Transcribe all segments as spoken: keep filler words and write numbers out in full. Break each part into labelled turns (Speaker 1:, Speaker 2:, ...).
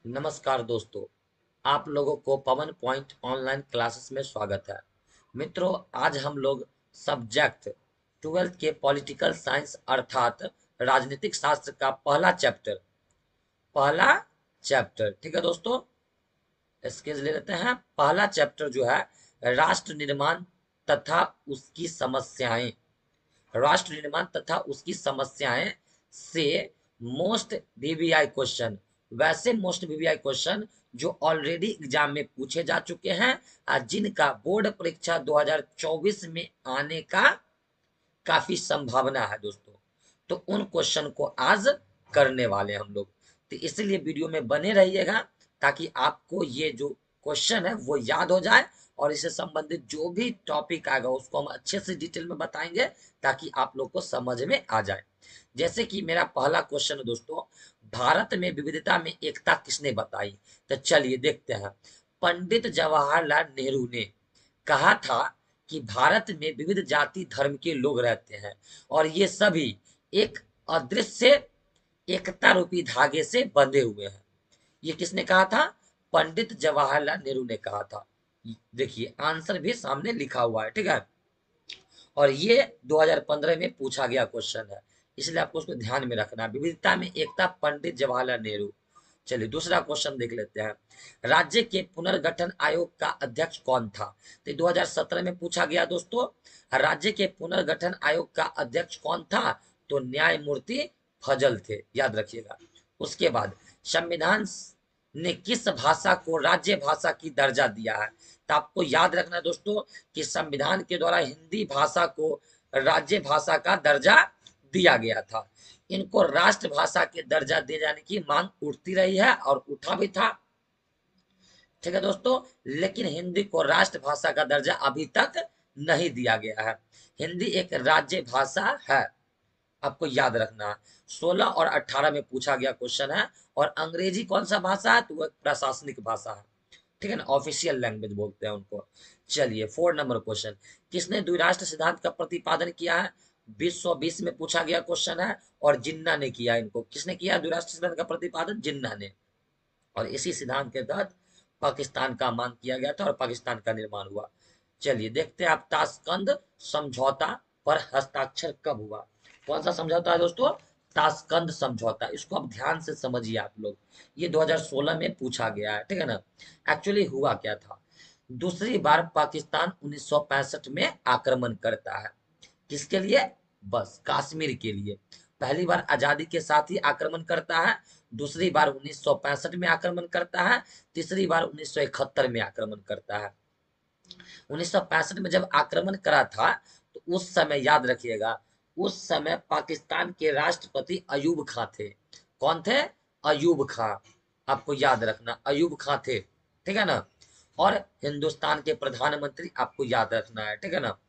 Speaker 1: नमस्कार दोस्तों, आप लोगों को पवन पॉइंट ऑनलाइन क्लासेस में स्वागत है। मित्रों, आज हम लोग सब्जेक्ट ट्वेल्थ के पॉलिटिकल साइंस अर्थात राजनीतिक शास्त्र का पहला चैप्टर पहला चैप्टर ठीक है दोस्तों, स्केच ले लेते हैं। पहला चैप्टर जो है राष्ट्र निर्माण तथा उसकी समस्याएं। राष्ट्र निर्माण तथा उसकी समस्याएं से मोस्ट वीवीआई क्वेश्चन, वैसे मोस्ट वीवीआई क्वेश्चन जो ऑलरेडी एग्जाम में पूछे जा चुके हैं और जिनका बोर्ड परीक्षा दो हज़ार चौबीस में आने का काफी संभावना है दोस्तों। तो उन क्वेश्चन को आज करने वाले हम लोग, तो इसलिए वीडियो में बने रहिएगा ताकि आपको ये जो क्वेश्चन है वो याद हो जाए और इससे संबंधित जो भी टॉपिक आएगा उसको हम अच्छे से डिटेल में बताएंगे ताकि आप लोग को समझ में आ जाए। जैसे कि मेरा पहला क्वेश्चन है दोस्तों, भारत में विविधता में एकता किसने बताई? तो चलिए देखते हैं। पंडित जवाहरलाल नेहरू ने कहा था कि भारत में विविध जाति धर्म के लोग रहते हैं और ये सभी एक अदृश्य एकता रूपी धागे से बंधे हुए हैं। ये किसने कहा था? पंडित जवाहरलाल नेहरू ने कहा था। देखिए आंसर भी सामने लिखा हुआ है, ठीक है। और ये दो हज़ार पंद्रह में पूछा गया क्वेश्चन है, इसलिए आपको उसको ध्यान में रखना। विविधता में एकता, पंडित जवाहरलाल नेहरू। चलिए दूसरा क्वेश्चन देख लेते हैं। राज्य के पुनर्गठन आयोग का अध्यक्ष कौन था? तो दो हज़ार सत्रह में पूछा गया दोस्तों। राज्य के पुनर्गठन आयोग का अध्यक्ष कौन था? तो न्यायमूर्ति फजल थे, याद रखिएगा। उसके बाद संविधान ने किस भाषा को राज्य भाषा की दर्जा दिया है? तो आपको याद रखना है दोस्तों कि संविधान के द्वारा हिंदी भाषा को राज्य भाषा का दर्जा दिया गया था। इनको राष्ट्रभाषा के दर्जा दिए जाने की मांग उठती रही है और उठा भी था, ठीक है दोस्तों। लेकिन हिंदी को राष्ट्रभाषा का दर्जा अभी तक नहीं दिया गया है। हिंदी एक राज्य भाषा है, आपको याद रखना है। सोलह और अठारह में पूछा गया क्वेश्चन है। और अंग्रेजी कौन सा भाषा है? तो वो एक प्रशासनिक भाषा है, ठीक है ना, ऑफिशियल लैंग्वेज बोलते हैं उनको। चलिए फोर नंबर क्वेश्चन, किसने द्विराष्ट्र सिद्धांत का प्रतिपादन किया है? बीस सौ बीस में पूछा गया क्वेश्चन है और जिन्ना ने किया। इनको किसने किया द्विराष्ट्र सिद्धांत का प्रतिपादन? जिन्ना ने। और इसी सिद्धांत के तहत पाकिस्तान का मांग किया गया था और पाकिस्तान का निर्माण हुआ। चलिए देखते हैं आप, ताशकंद समझौता पर हस्ताक्षर कब हुआ? कौन सा समझौता है दोस्तों? ताशकंद समझौता। इसको आप ध्यान से समझिए आप लोग, ये दो हज़ार सोलह में पूछा गया है, ठीक है ना। एक्चुअली हुआ क्या था? दूसरी बार पाकिस्तान उन्नीस सौ पैंसठ में आक्रमण करता है। किसके लिए? बस कश्मीर के लिए। पहली बार आजादी के साथ ही आक्रमण करता है, दूसरी बार उन्नीस सौ पैंसठ में आक्रमण करता है, तीसरी बार उन्नीस सौ इकहत्तर में आक्रमण करता है। उन्नीस सौ पैंसठ में जब आक्रमण करा था तो उस समय याद रखिएगा, उस समय पाकिस्तान के राष्ट्रपति अयूब खां थे। कौन थे? अयूब खां। आपको याद रखना, अयूब खां थे, ठीक है ना। और हिंदुस्तान के प्रधानमंत्री आपको याद रखना है, ठीक है ना,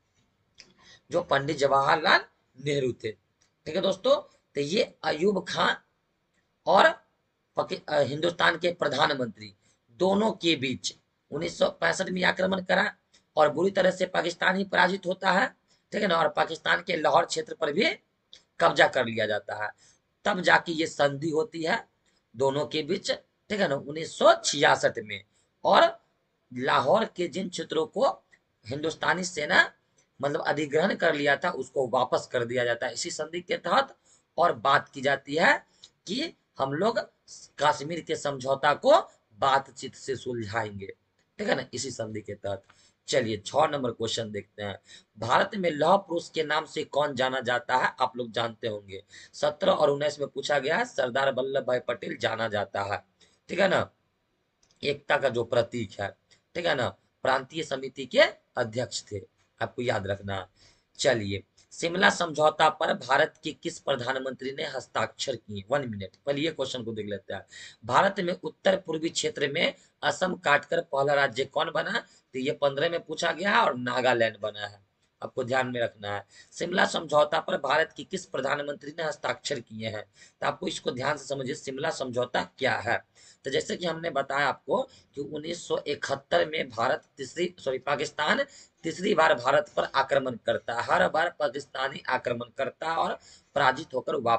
Speaker 1: जो पंडित जवाहरलाल नेहरू थे, ठीक है दोस्तों। तो ये अयूब खां और हिंदुस्तान के प्रधानमंत्री दोनों के बीच उन्नीस सौ पैंसठ में आक्रमण करा और बुरी तरह से पाकिस्तान ही पराजित होता है, ठीक है ना। और पाकिस्तान के लाहौर क्षेत्र पर भी कब्जा कर लिया जाता है। तब जाके ये संधि होती है दोनों के बीच, ठीक है ना, उन्नीस सौ छियासठ में। और लाहौर के जिन क्षेत्रों को हिंदुस्तानी सेना मतलब अधिग्रहण कर लिया था उसको वापस कर दिया जाता है इसी संधि के तहत। और बात की जाती है कि हम लोग कश्मीर के समझौता को बातचीत से सुलझाएंगे, ठीक है ना, इसी संधि के तहत। चलिए छह नंबर क्वेश्चन देखते हैं। भारत में लौह पुरुष के नाम से कौन जाना जाता है? आप लोग जानते होंगे। सत्रह और उन्नीस में पूछा गया है, सरदार वल्लभ भाई पटेल जाना जाता है, ठीक है ना, एकता का जो प्रतीक है, ठीक है ना। प्रांतीय समिति के अध्यक्ष थे, आपको याद रखना। चलिए, शिमला समझौता पर भारत के किस प्रधानमंत्री ने हस्ताक्षर किए? वन मिनट पहले ये क्वेश्चन को देख लेते हैं। भारत में उत्तर पूर्वी क्षेत्र में असम काटकर पहला राज्य कौन बना? तो ये पंद्रह में पूछा गया है और नागालैंड बना है, आपको ध्यान में रखना है। शिमला समझौता पर भारत की किस प्रधानमंत्री ने हस्ताक्षर किए हैं? तो आपको इसको ध्यान से समझिए, शिमला समझौता क्या है। तो जैसे कि हमने बताया आपको कि उन्नीस सौ इकहत्तर में भारत तीसरी सॉरी पाकिस्तान तीसरी बार भारत पर आक्रमण करता है। हर बार पाकिस्तानी आक्रमण करता है और पराजित होकर वापस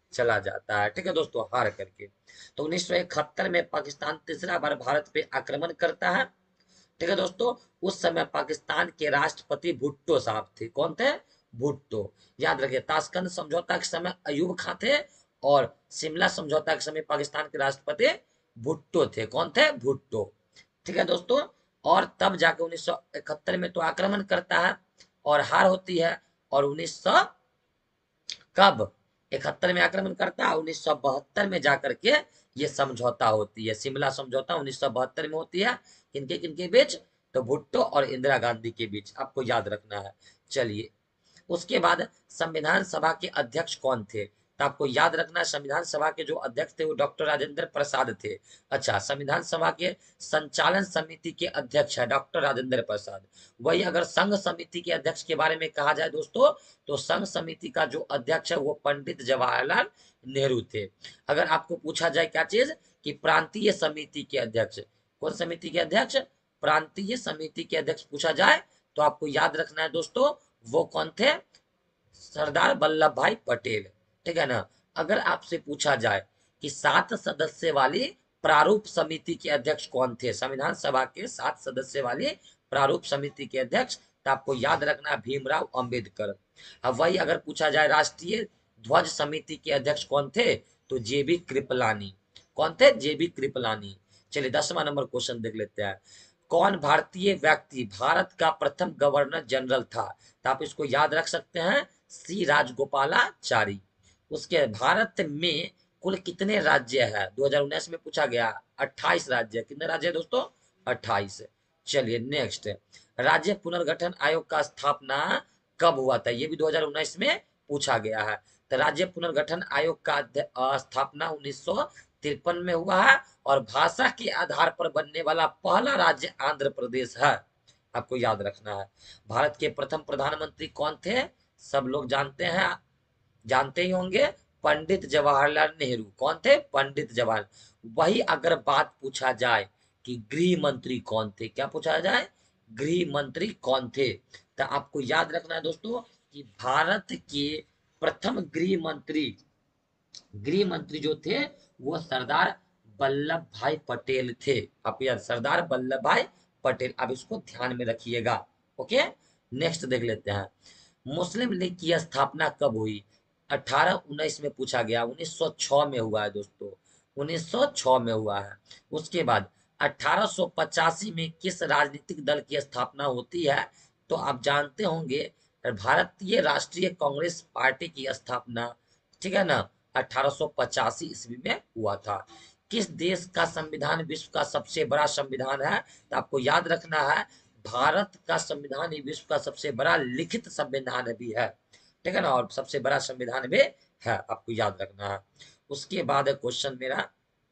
Speaker 1: चला जाता है। ठीक है दोस्तों, हार करके। तो उन्नीस सौ इकहत्तर में पाकिस्तान तीसरा बार भारत पे आक्रमण करता है। ठीक है दोस्तों, उस समय पाकिस्तान के राष्ट्रपति भुट्टो साहब थे। कौन थे? भुट्टो। याद रखिए, ताशकंद समझौता के समय अयूब खां थे, और शिमला समझौता के समय पाकिस्तान के राष्ट्रपति भुट्टो थे। कौन थे? भुट्टो। ठीक है दोस्तों, और तब जाके उन्नीस सौ इकहत्तर में तो आक्रमण करता है और हार होती है। और उन्नीस सौ कब इकहत्तर में आक्रमण करता है, उन्नीस सौ बहत्तर में जाकर के ये समझौता होती है। शिमला समझौता उन्नीस सौ बहत्तर में होती है। किनके किनके बीच? तो भुट्टो और इंदिरा गांधी के बीच, आपको याद रखना है। चलिए, उसके बाद संविधान सभा के अध्यक्ष कौन थे? तो आपको याद रखना है, संविधान सभा के जो अध्यक्ष थे वो डॉक्टर राजेंद्र प्रसाद थे। अच्छा, संविधान सभा के संचालन समिति के अध्यक्ष है डॉक्टर राजेंद्र प्रसाद। वही अगर संघ समिति के अध्यक्ष के बारे में कहा जाए दोस्तों, तो संघ समिति का जो अध्यक्ष है वो पंडित जवाहरलाल नेहरू थे। अगर आपको पूछा जाए क्या चीज, कि प्रांतीय समिति के अध्यक्ष, कौन समिति के अध्यक्ष? प्रांतीय समिति के अध्यक्ष पूछा जाए तो आपको याद रखना है दोस्तों, वो कौन थे? सरदार वल्लभ भाई पटेल। ठीक है ना। अगर आपसे पूछा जाए कि सात सदस्य वाली प्रारूप समिति के अध्यक्ष कौन थे, संविधान सभा के सात सदस्य वाली प्रारूप समिति के अध्यक्ष, तो आपको याद रखना भीमराव अंबेडकर। अब वही अगर पूछा जाए राष्ट्रीय ध्वज समिति के अध्यक्ष कौन थे, तो जेबी कृपलानी। कौन थे? जेबी कृपलानी। चलिए, दसवां नंबर क्वेश्चन देख लेते हैं। कौन भारतीय व्यक्ति भारत का प्रथम गवर्नर जनरल था? तो आप इसको याद रख सकते हैं, सी राजगोपालाचारी। उसके भारत में कुल कितने राज्य है? दो हज़ार उन्नीस में पूछा गया, अट्ठाईस राज्य। कितने राज्य है दोस्तों? अट्ठाईस। चलिए नेक्स्ट, राज्य पुनर्गठन आयोग का स्थापना कब हुआ था? ये भी दो हज़ार उन्नीस में पूछा गया है। तो राज्य पुनर्गठन आयोग का अध्य- स्थापना उन्नीस सौ तिरपन में हुआ है, और भाषा के आधार पर बनने वाला पहला राज्य आंध्र प्रदेश है। आपको याद रखना है। भारत के प्रथम प्रधानमंत्री कौन थे? सब लोग जानते हैं, जानते ही होंगे, पंडित जवाहरलाल नेहरू। कौन थे? पंडित जवाहर। वही अगर बात पूछा जाए कि गृह मंत्री कौन थे, क्या पूछा जाए? गृह मंत्री कौन थे? तो आपको याद रखना है दोस्तों कि भारत के प्रथम गृह मंत्री, गृह मंत्री जो थे वो सरदार वल्लभ भाई पटेल थे। आप याद, सरदार वल्लभ भाई पटेल। अब इसको ध्यान में रखिएगा। ओके, नेक्स्ट देख लेते हैं। मुस्लिम लीग की स्थापना कब हुई? अठारह उन्नीस में पूछा गया, उन्नीस सौ छह में हुआ है दोस्तों, उन्नीस सौ छह में हुआ है। उसके बाद अठारह सौ पचासी में किस राजनीतिक दल की स्थापना होती है? तो आप जानते होंगे, भारतीय राष्ट्रीय कांग्रेस पार्टी की स्थापना, ठीक है ना, अठारह सौ पचासी ईस्वी में हुआ था। किस देश का संविधान विश्व का सबसे बड़ा संविधान है? तो आपको याद रखना है, भारत का संविधान ही विश्व का सबसे बड़ा लिखित संविधान भी है। ठीक है ना, और सबसे बड़ा संविधान भी है, आपको याद रखना है। उसके बाद क्वेश्चन मेरा,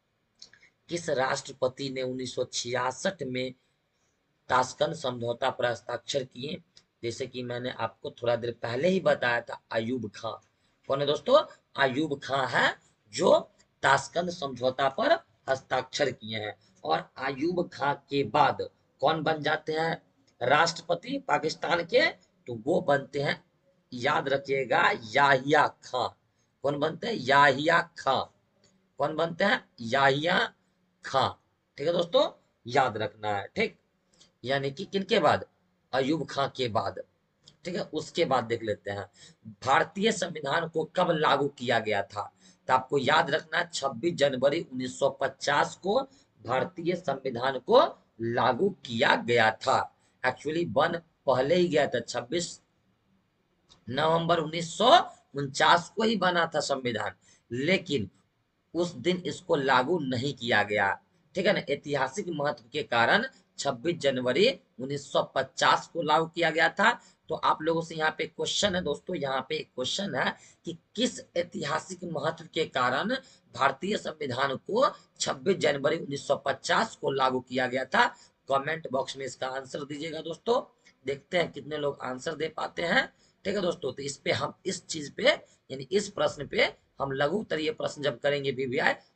Speaker 1: किस राष्ट्रपति ने उन्नीस सौ छियासठ में ताशकंद समझौता पर हस्ताक्षर किए? जैसे कि मैंने आपको थोड़ा देर पहले ही बताया था, अयूब खां। कौन है दोस्तों? अयूब खां है जो ताशकंद समझौता पर हस्ताक्षर किए हैं। और अयूब खां के बाद कौन बन जाते हैं राष्ट्रपति पाकिस्तान के? तो वो बनते हैं, याद रखिएगा, याहिया खां। कौन बनते हैं? याहिया खां। कौन बनते हैं? याहिया खां। ठीक है दोस्तों, याद रखना है। ठीक, यानी कि किनके बाद? अयूब खां के बाद। ठीक है, उसके बाद देख लेते हैं, भारतीय संविधान को कब लागू किया गया था? तो आपको याद रखना है, छब्बीस जनवरी उन्नीस सौ पचास को भारतीय संविधान को लागू किया गया था। एक्चुअली बन पहले ही गया था, छब्बीस नवंबर उन्नीस सौ उनचास को ही बना था संविधान, लेकिन उस दिन इसको लागू नहीं किया गया। ठीक है ना, ऐतिहासिक महत्व के कारण छब्बीस जनवरी उन्नीस सौ पचास को लागू किया गया था। तो आप लोगों से यहाँ पे क्वेश्चन है दोस्तों, यहाँ पे एक क्वेश्चन है कि किस ऐतिहासिक महत्व के कारण भारतीय संविधान को छब्बीस जनवरी उन्नीस सौ पचास को लागू किया गया था? कमेंट बॉक्स में इसका आंसर दीजिएगा दोस्तों। देखते हैं कितने लोग आंसर दे पाते हैं। ठीक है दोस्तों, तो इस पे हम इस चीज पे, यानी इस प्रश्न पे हम लघु उत्तरीय प्रश्न जब करेंगे वीवीआई,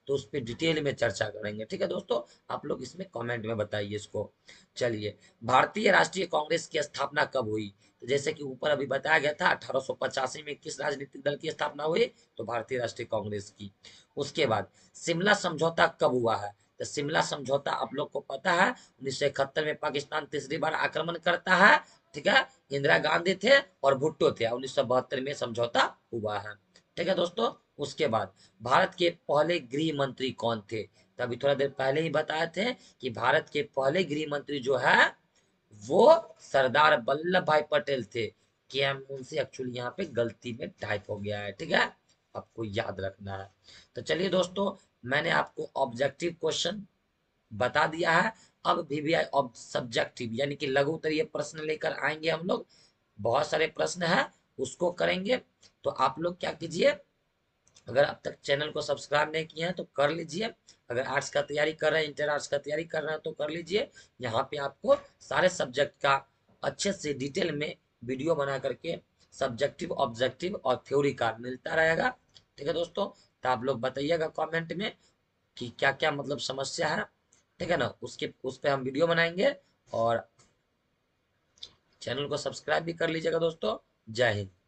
Speaker 1: तो उस पर डिटेल में चर्चा करेंगे। ठीक है दोस्तों, आप लोग इसमें कमेंट में बताइए इसको। चलिए, भारतीय राष्ट्रीय कांग्रेस की स्थापना कब हुई? तो जैसे कि ऊपर अभी बताया गया था, अठारह सौ पचासी में किस राजनीतिक दल की स्थापना हुई? तो भारतीय राष्ट्रीय कांग्रेस की। उसके बाद शिमला समझौता कब हुआ है? तो शिमला समझौता आप लोग को पता है, उन्नीस सौ इकहत्तर में पाकिस्तान तीसरी बार आक्रमण करता है। ठीक है, इंदिरा गांधी थे और भुट्टो थे, उन्नीस सौ बहत्तर में समझौता हुआ है। ठीक है दोस्तों, उसके बाद भारत के पहले गृह मंत्री कौन थे? तो अभी थोड़ा देर पहले ही बताए थे कि भारत के पहले गृह मंत्री जो है वो सरदार वल्लभ भाई पटेल थे। के एम मुंशी एक्चुअली यहाँ पे गलती में टाइप हो गया है। ठीक है, आपको याद रखना है। तो चलिए दोस्तों, मैंने आपको ऑब्जेक्टिव क्वेश्चन बता दिया है। अब वीवीआई ऑब सब्जेक्टिव यानी कि लघु उत्तरीय प्रश्न लेकर आएंगे हम लोग। बहुत सारे प्रश्न है, उसको करेंगे। तो आप लोग क्या कीजिए, अगर अब तक चैनल को सब्सक्राइब नहीं किए हैं तो कर लीजिए। अगर आर्ट्स का तैयारी कर रहे हैं, इंटर आर्ट्स का तैयारी कर रहे हैं तो कर लीजिए। यहाँ पे आपको सारे सब्जेक्ट का अच्छे से डिटेल में वीडियो बना करके सब्जेक्टिव, ऑब्जेक्टिव और थ्योरी का मिलता रहेगा। ठीक है दोस्तों, तो आप लोग बताइएगा कमेंट में कि क्या क्या मतलब समस्या है। ठीक है ना, उसके उस पर हम वीडियो बनाएंगे। और चैनल को सब्सक्राइब भी कर लीजिएगा दोस्तों। जय हिंद।